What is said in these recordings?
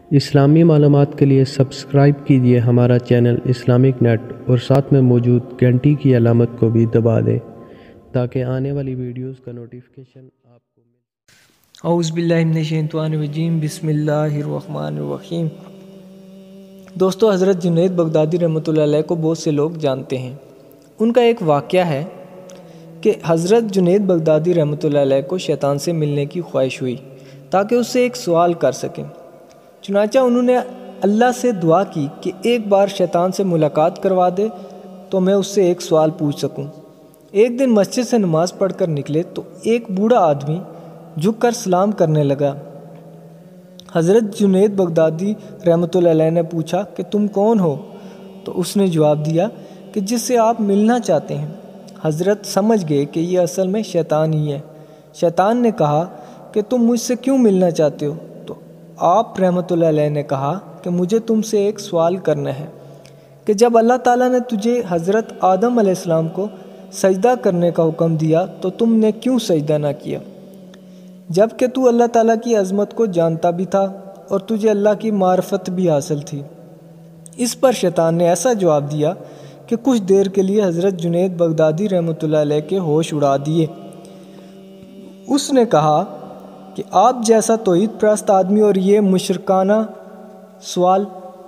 اسلامی معلومات کے لیے سبسکرائب کیجیے ہمارا چینل اسلامک نیٹ اور ساتھ میں موجود گھنٹی کی علامت کو بھی دبا دیں تاکہ آنے والی ویڈیوز کا نوٹیفیکیشن آپ کو مل۔ اعوذ باللہ من الشیطان الرجیم، بسم اللہ الرحمن الرحیم۔ دوستو، حضرت جنید بغدادی رحمۃ اللہ علیہ کو بہت سے لوگ جانتے ہیں۔ ان کا ایک واقعہ ہے کہ حضرت جنید بغدادی رحمۃ اللہ علیہ کو شیطان سے ملنے کی خواہش ہوئی تاکہ اس سے ایک سوال کر سکیں۔ چنانچہ انہوں نے اللہ سے دعا کی کہ ایک بار شیطان سے ملاقات کروا دے تو میں اس سے ایک سوال پوچھ سکوں۔ ایک دن مسجد سے نماز پڑھ کر نکلے تو ایک بوڑھا آدمی جھک کر سلام کرنے لگا۔ حضرت جنید بغدادی رحمۃ اللہ علیہ نے پوچھا کہ تم کون ہو؟ تو اس نے جواب دیا کہ جس سے آپ ملنا چاہتے ہیں۔ حضرت سمجھ گئے کہ یہ اصل میں شیطان ہی ہے۔ شیطان نے کہا کہ تم مجھ سے کیوں ملنا چاہتے ہو؟ تو آپ رحمۃ اللہ علیہ نے کہا کہ مجھے تم سے ایک سوال کرنا ہے کہ جب اللہ تعالیٰ نے تجھے حضرت آدم علیہ السلام کو سجدہ کرنے کا حکم دیا تو تم نے کیوں سجدہ نہ کیا، جب کہ تو اللہ تعالیٰ کی عظمت کو جانتا بھی تھا اور تجھے اللہ کی معرفت بھی حاصل تھی؟ اس پر شیطان نے ایسا جواب دیا کہ کچھ دیر کے لیے حضرت جنید بغدادی رحمۃ اللہ علیہ کے ہوش اڑا دیے۔ اس نے کہا کہ آپ جیسا توحید پرست آدمی اور یہ مشرکانہ سوال،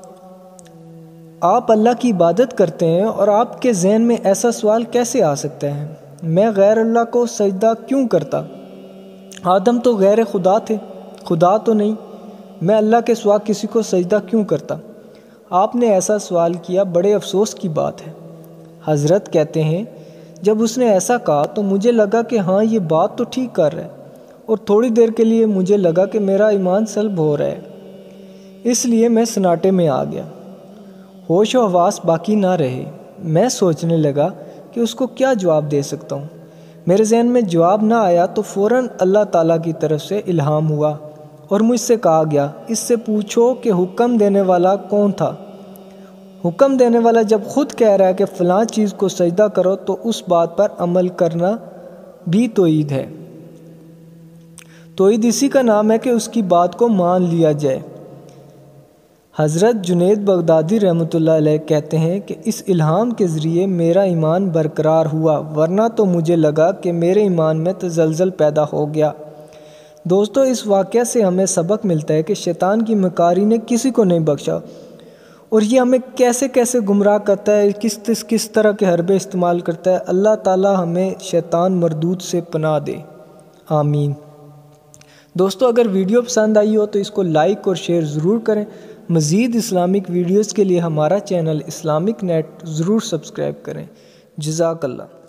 آپ اللہ کی عبادت کرتے ہیں اور آپ کے ذہن میں ایسا سوال کیسے آ سکتا ہے؟ میں غیر اللہ کو سجدہ کیوں کرتا؟ آدم تو غیر خدا تھے، خدا تو نہیں۔ میں اللہ کے سوا کسی کو سجدہ کیوں کرتا؟ آپ نے ایسا سوال کیا، بڑے افسوس کی بات ہے۔ حضرت کہتے ہیں جب اس نے ایسا کہا تو مجھے لگا کہ ہاں یہ بات تو ٹھیک کر رہا ہے، اور تھوڑی دیر کے لیے مجھے لگا کہ میرا ایمان سلب ہو رہا ہے، اس لیے میں سناٹے میں آ گیا، ہوش و حواس باقی نہ رہے۔ میں سوچنے لگا کہ اس کو کیا جواب دے سکتا ہوں۔ میرے ذہن میں جواب نہ آیا تو فوراً اللہ تعالیٰ کی طرف سے الہام ہوا اور مجھ سے کہا گیا اس سے پوچھو کہ حکم دینے والا کون تھا۔ حکم دینے والا جب خود کہہ رہا ہے کہ فلاں چیز کو سجدہ کرو تو اس بات پر عمل کرنا بھی توحید ہے۔ توحید اسی کا نام ہے کہ اس کی بات کو مان لیا جائے۔ حضرت جنید بغدادی رحمۃ اللہ علیہ کہتے ہیں کہ اس الہام کے ذریعے میرا ایمان برقرار ہوا، ورنہ تو مجھے لگا کہ میرے ایمان میں تزلزل پیدا ہو گیا۔ دوستو، اس واقعہ سے ہمیں سبق ملتا ہے کہ شیطان کی مکاری نے کسی کو نہیں بخشا، اور یہ ہمیں کیسے کیسے گمراہ کرتا ہے، کس طرح کے حربے استعمال کرتا ہے۔ اللہ تعالی ہمیں شیطان مردود سے پناہ دے، آمین۔ دوستو، اگر ویڈیو پسند آئی ہو تو اس کو لائک اور شیئر ضرور کریں۔ مزید اسلامک ویڈیوز کے لیے ہمارا چینل اسلامک نیٹ ضرور سبسکرائب کریں۔ جزاک اللہ۔